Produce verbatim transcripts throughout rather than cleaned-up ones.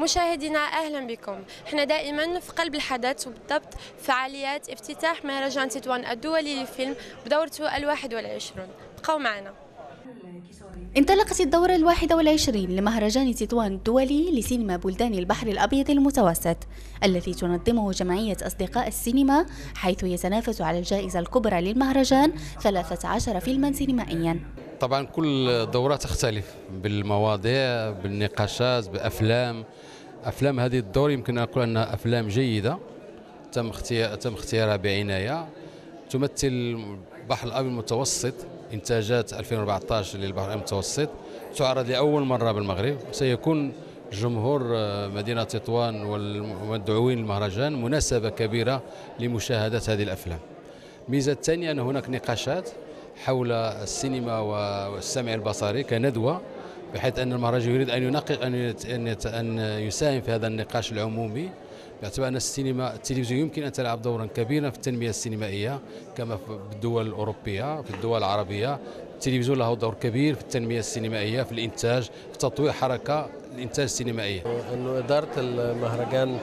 مشاهدينا أهلا بكم. احنا دائما في قلب الحدث وبالضبط فعاليات افتتاح مهرجان تطوان الدولي للفيلم بدورته الواحد والعشرون. بقوا معنا. انطلقت الدورة الواحدة والعشرين لمهرجان تطوان الدولي لسينما بلدان البحر الأبيض المتوسط الذي تنظمه جمعية أصدقاء السينما، حيث يتنافس على الجائزة الكبرى للمهرجان ثلاثة عشر فيلما سينمائيا. طبعا كل دورة تختلف بالمواضيع، بالنقاشات، بأفلام. أفلام هذه الدور يمكن أن أقول أنها أفلام جيدة تم اختيار تم اختيارها بعناية، تمثل البحر الأبيض المتوسط، إنتاجات ألفين وأربعة عشر للبحر الأبيض المتوسط، تعرض لأول مرة بالمغرب. سيكون جمهور مدينة تطوان والمدعوين للمهرجان مناسبة كبيرة لمشاهدة هذه الأفلام. الميزة الثانية أن هناك نقاشات حول السينما والسمع البصري كندوة، بحيث أن المهرجان يريد أن يناقش أن أن يساهم في هذا النقاش العمومي، باعتبار أن السينما التلفزيون يمكن أن تلعب دورا كبيرا في التنمية السينمائية كما في الدول الأوروبية، في الدول العربية. التلفزيون له دور كبير في التنمية السينمائية، في الإنتاج، في تطوير حركة الإنتاج السينمائية. إنه إدارة المهرجان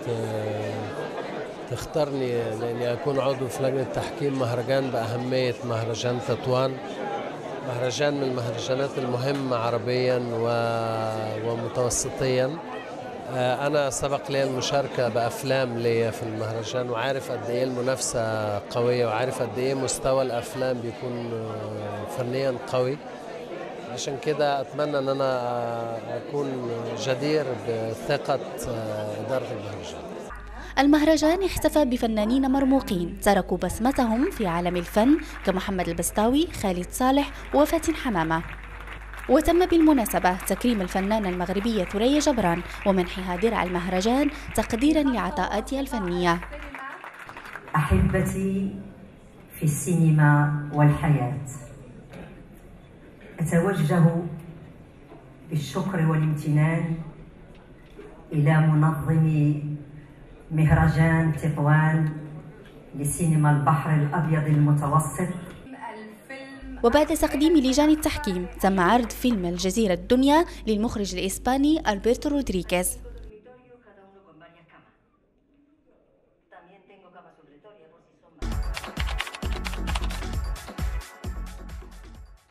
تختارني لأني أكون عضو في لجنة تحكيم مهرجان بأهمية مهرجان تطوان، مهرجان من المهرجانات المهمة عربيا ومتوسطيا. أنا سبق لي المشاركة بأفلام لي في المهرجان، وعارف قد إيه المنافسة قوية، وعارف قد إيه مستوى الأفلام بيكون فنيا قوي. عشان كده أتمنى أن أنا أكون جدير بثقة إدارة المهرجان. المهرجان احتفى بفنانين مرموقين تركوا بصمتهم في عالم الفن كمحمد البستاوي، خالد صالح وفاتن حمامة. وتم بالمناسبة تكريم الفنانة المغربية ثريا جبران ومنحها درع المهرجان تقديرا لعطاءاتها الفنية. أحبتي في السينما والحياة، أتوجه بالشكر والامتنان إلى منظمي مهرجان تطوان لسينما البحر الأبيض المتوسط. وبعد تقديم لجان التحكيم تم عرض فيلم الجزيرة الدنيا للمخرج الإسباني ألبرتو رودريغيز.